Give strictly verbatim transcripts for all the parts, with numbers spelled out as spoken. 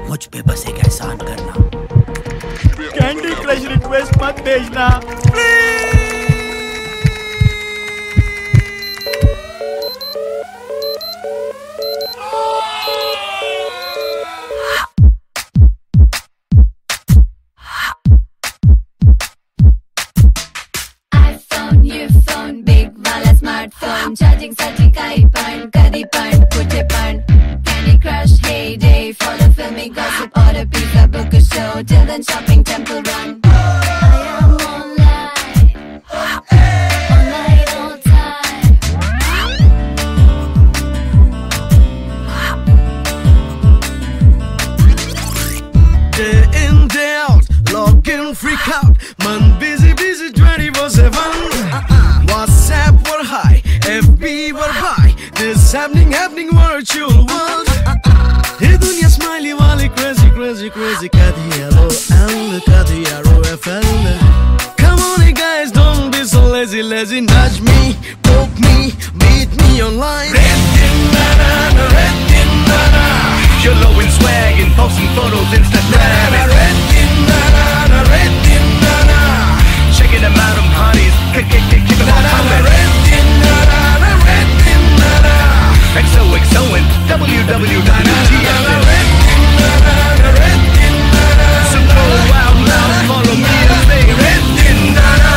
मुझ पे बस एक एहसान करना, कैंडी क्रश रिक्वेस्ट मत भेजना iPhone, your phone, big वाला smartphone, charging साठी काही पण, कधी पण, कुठे पण. Candy Crush, heyday, follow filmy gossip, order pizza, book a show, till then shopping, temple run. I am online, online all time. Day in, day out, log in, freak out, man busy, busy twenty-four seven. WhatsApp were high, F B were high, this happening, happening virtual world. Hey dunya smiley wali crazy, crazy, crazy, kadi hello L, kadi F L. Come on hey guys, don't be so lazy, lazy, nudge me, poke me, meet me online. Red in banana, red in banana, you're low in swag and posting photos Instagram. Red in banana, red in banana, checking them out, them honeys, kick, kick, kick, kick them all coming. Red in banana, red in banana, X O X O and W W W T F. Red in banana, red in banana, so go out loud, follow me and say red in banana.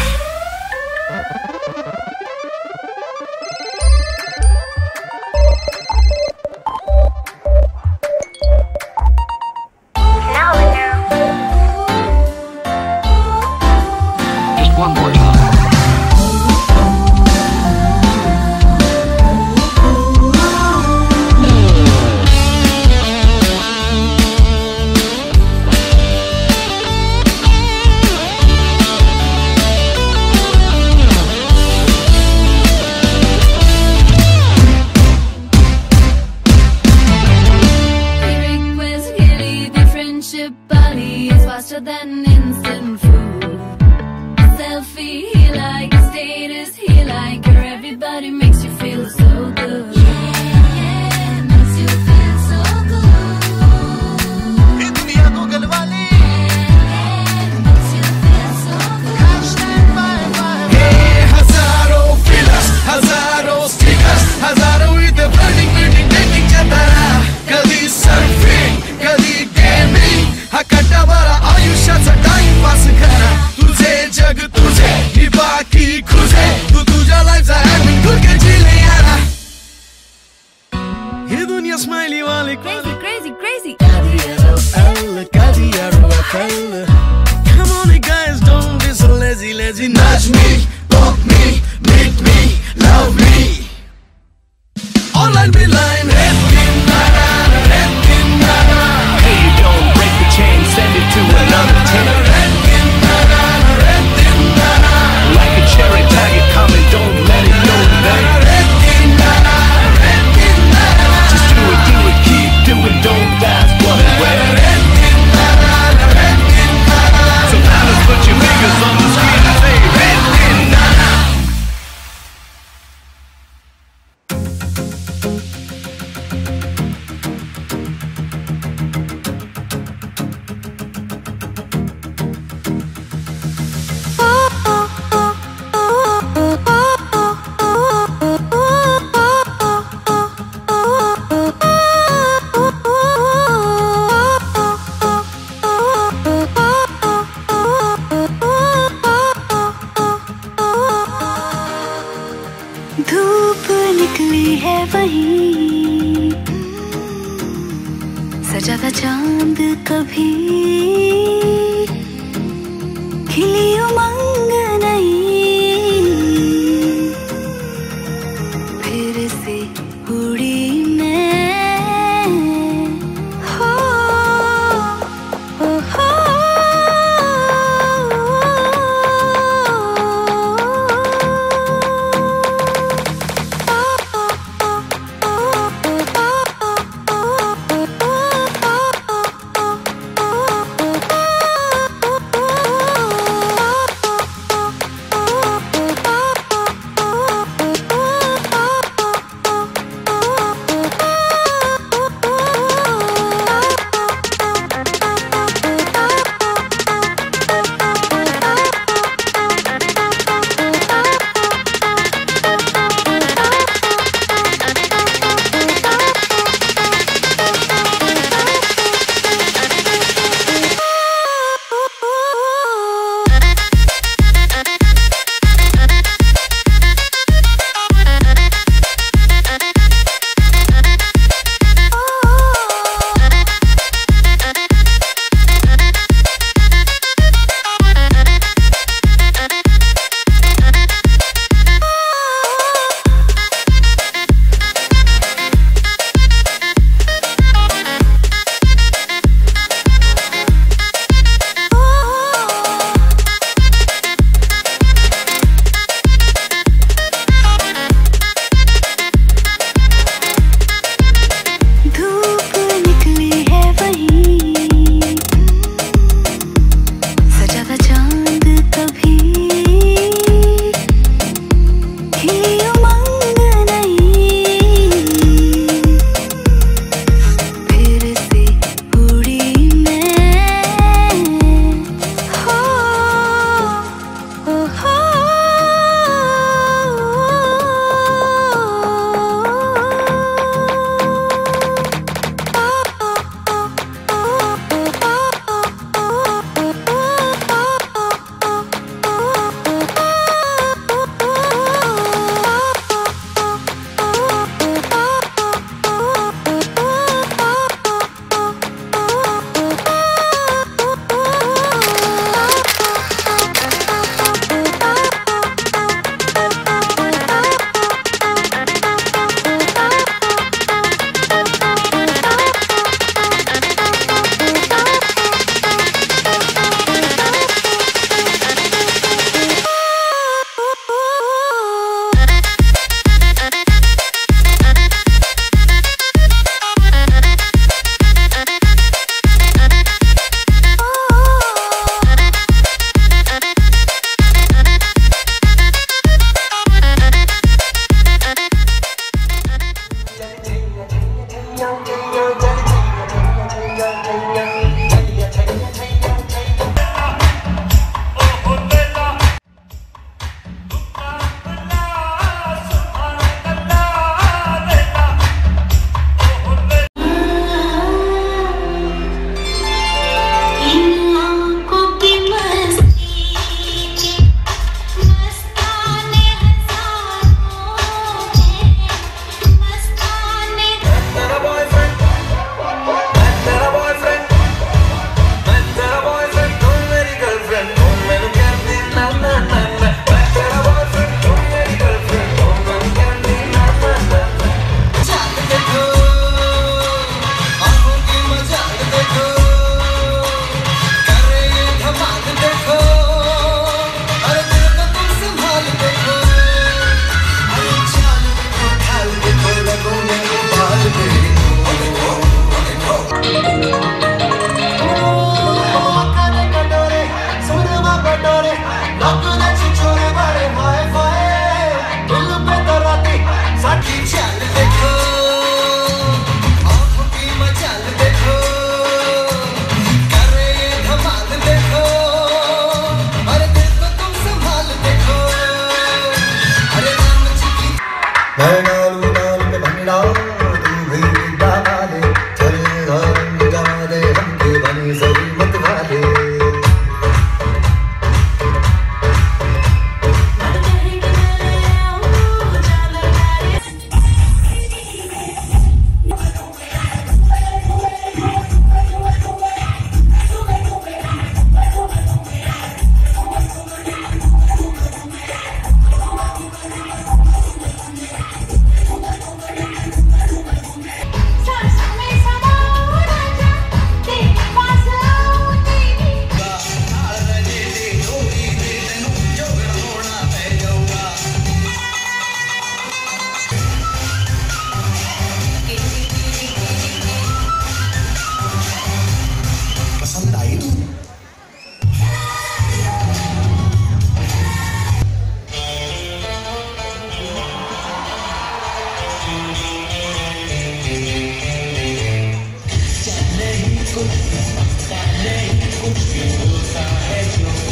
Just one more time. Request really the friendship body is faster than instant food. Selfie, he like status, he like her. Everybody makes you feel so good. Yeah, makes you feel so good. Hey dunya Google wali, Makes you feel so good. hashtag bye bye. Hey hazaro fillers, hazaro stickers, hazaro with the burning, burning, dating chatara. Kadi surfing, kadi gaming, hakata bara ayushacha time pass kara. Tujhe jag tujhe hi baki khuje, tu tuja life za having good ke jile yara. Ye dunya smiley wali Crazy, crazy, crazy. L, kadi F L. Come on, you guys, don't be so lazy, lazy. Nudge me, poke me, meet me, love me. Online be line, red in banana, red in banana. Hey, you don't break the chain, send it to another tenor. Red in banana, red in banana. Like a cherry, tag it, comment, don't let it go to bed. Red in banana, red in banana. Just do it, do it, keep doing, don't ask what and where. Red in banana, red in banana. So now let's put your fingers on the screen and say red in banana. धूप निकली है वहीं, सजा था चांद कभी, खिली उमंग नहीं, फिर से उड़ी मैं, हो, हो, हो। कुछ नहीं कुछ होता है जो